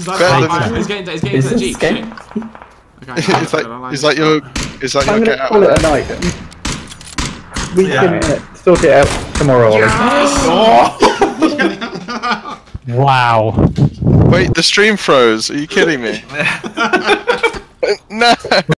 He's getting to the Jeep. Shit. Okay, is that your I'm get gonna out? call it a night. We can sort it out tomorrow, Ollie. Wow. Wait, the stream froze. Are you kidding me? No.